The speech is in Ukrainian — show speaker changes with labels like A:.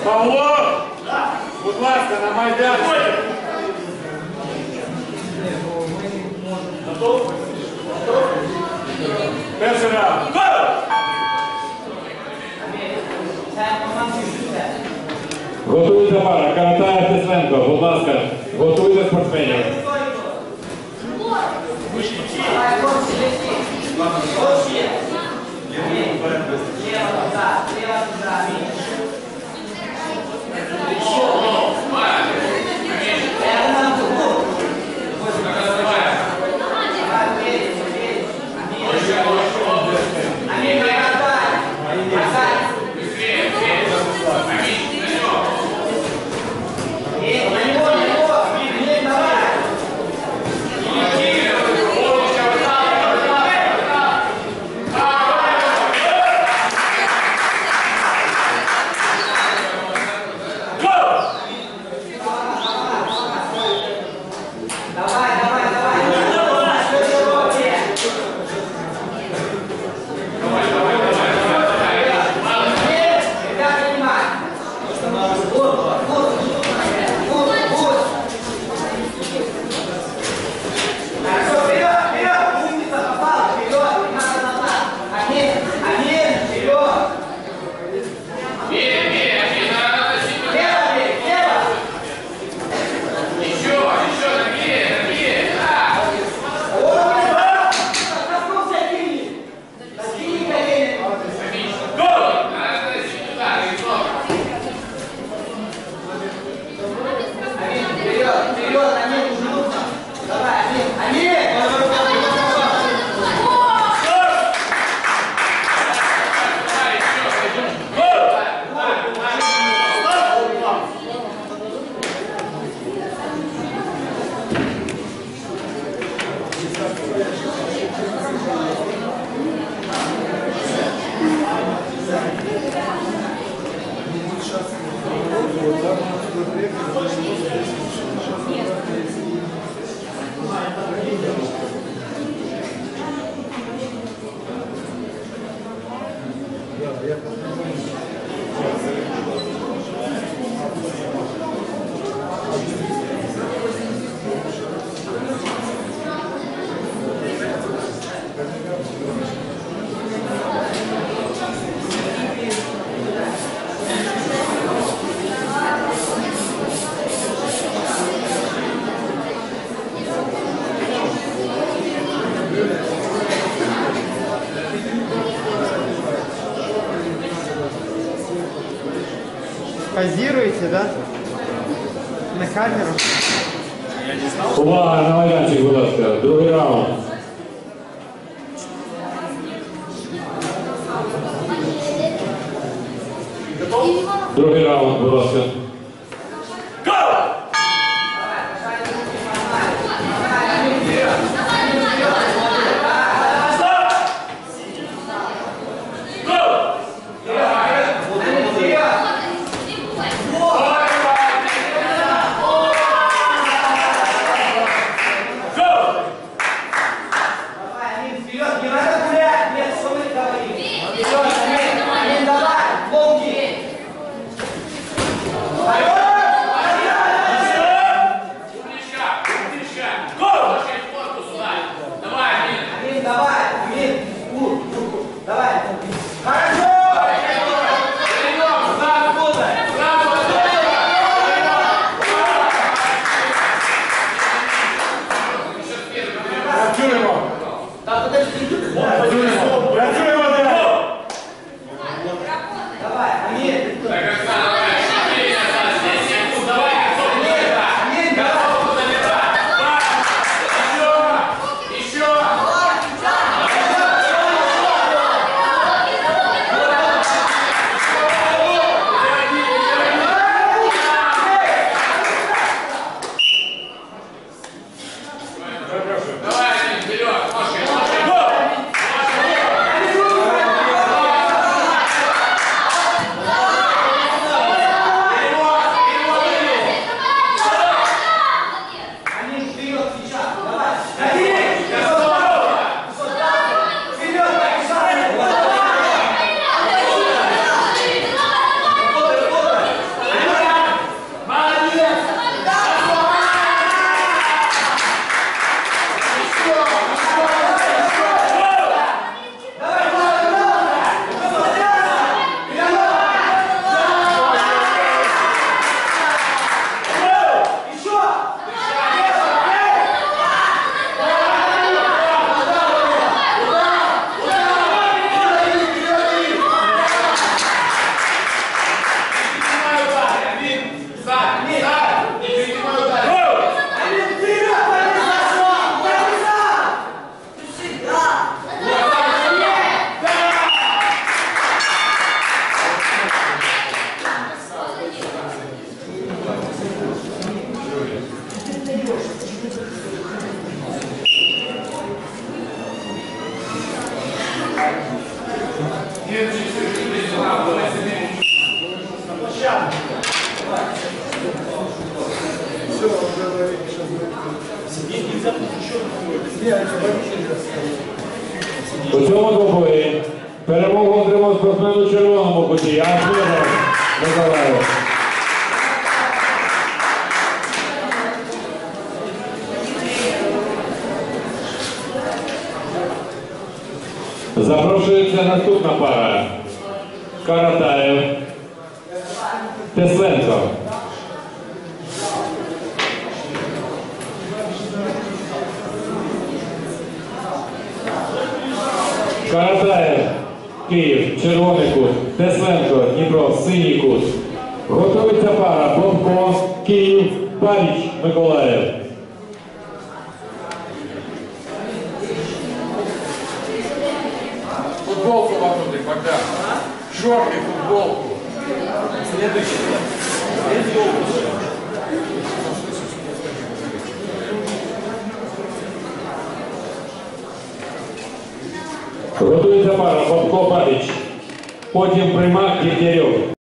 A: Павло! Будь ласка, на майданчик. Готов? Перший раунд.
B: Готуйте пара, Каратаєв Тесленко, будь ласка, готуйте спортсменів.
C: Позируете, да? На камеру?
B: Увага, на майданчик, будь ласка, другий раунд. Другий раунд, будь ласка.
A: Давай, вперед, ножки, ножки.
B: У цьому двобої перемогу отримав спортсмен у червоному куті Яковлевна Николай. Запрошується наступна пара. Каратаєв, Тесленко. Каратаєв, Київ, червоний кут. Тесленко, Дніпро, синій кут. Готується пара Бобко, Київ, Павіч, Миколаїв.
A: Футболку вокруг, Богдан. Шорты, футболку. Следующий.
B: Готується пара Бобко, Павіч. Потім Примак, Дігтярьов.